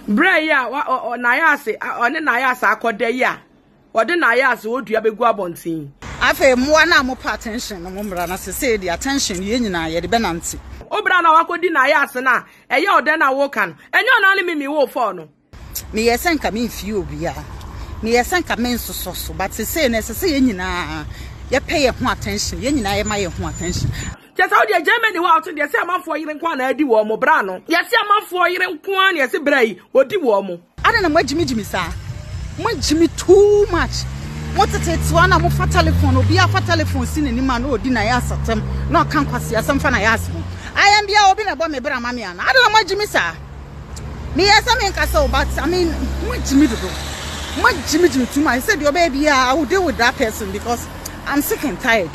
Bray ya Nayas one Nayas akoda ya. Wode Nayas wodua begu abontin. Afa mo na mo pa attention no mo mra na se the attention ye nyina ye de benanti. Obra na wakodi Nayas na eye ode na wo kan. Enyo na le mi wo fo no. Me yesen ka me mfie obi a. Me yesen ka me nsososo but se na se ye nyina ye pay ye ho attention ye nyina ye ma ye ho attention. Just how the Germany wa out there say amanfo yire nkwa na adi wo mo bra no. Ye say amanfo yire nkwa na ye say brai odi wo mo. Ada na magimi sa. Magimi too much. What it is one of my telephone, be a telephone seen in man or dinner ass at them, no can't pass ya some fun I ask me. I am the open about me, Bra Mamian. I don't know what Jimmy sir. Me as I mean, castle, but I mean, much Jimmy to go. Much Jimmy to my said your baby, I will deal with that person because I'm sick and tired.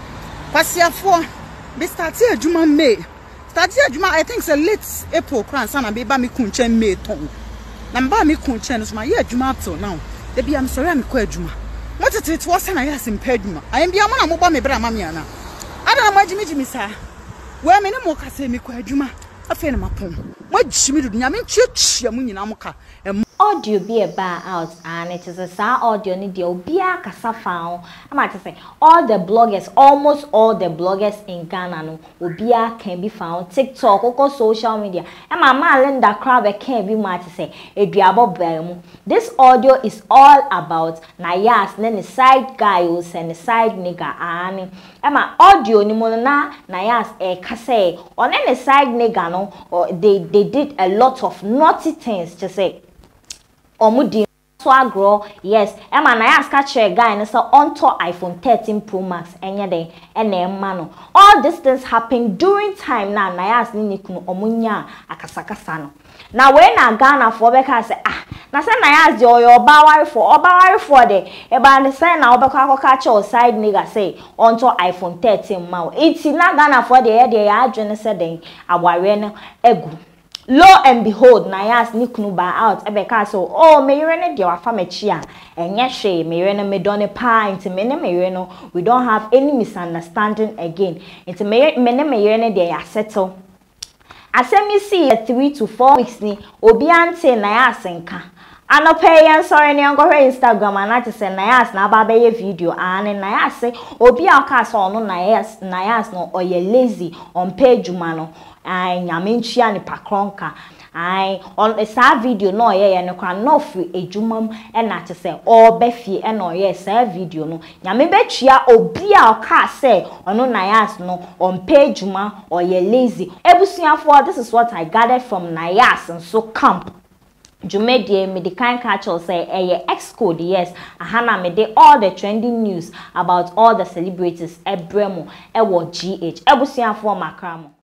Passia for be start here, Juma May. Start here, Juma, I think it's a late April crown, son, and be by me kunchen May tongue. Namba me kunchen is my year Juma till now. They be I'm sorry, I'm quite Juma. What it was and I asked him pedima. I am the amount of mobile me bra mamiana. I don't know Jimmy sir. Where many more can say me quite Juma. A fan of my pom. What Jimmy do Yamin church Yamun Amoka. Audio be a bar out and it is a sound audio need the obia kasa found. I might say all the bloggers, almost all the bloggers in Ghana no obia can be found TikTok or social media. And my man Linda Crab can be might say a diabo bemu. This audio is all about Nayas, then the side guys and the side nigga and my audio ni na Nayas kase on any side nigga no or they did a lot of naughty things to say. Omudi swagro yes Emma Nayas catch a guy and so onto iPhone 13 Pro Max enye mano. All these things happen during time na Nayas ni kunu omunya akasakasa no. Now when na Ghana for beka say na say Nayas dey your obawari for the e ba the say na obeka catch your side nigga say onto iPhone 13 ma. It's na Ghana for the dey adwene say den aware no egu. Lo and behold, Nayas nikunu ba out ebeka so oh me yere de wafa mechi a enye hwe me yere no me don pa nti me ne me yere no we don't have any misunderstanding again nti me ne me yere no de ya settle asemi see 3 to 4 weeks ni obi ante Nayas nka anope yan sorry ni ongo Instagram anati say Nayas na ba be video and Nayas say obi aka so no Nayas no oye lazy on page juma no ai nyame ntua ni pakronka ai on esa video no ye no kwa no free ejumam e na te say obefie e no ye sa video no nyame betua obi a oka say ono Nayas no on page juma or ye lazy ebusuafo. This is what I gathered from Nayas and so camp Jumedie me the kind catcher say X code yes ahana me de all the trending news about all the celebrities ebremo ewo GH ebusuafo makramo.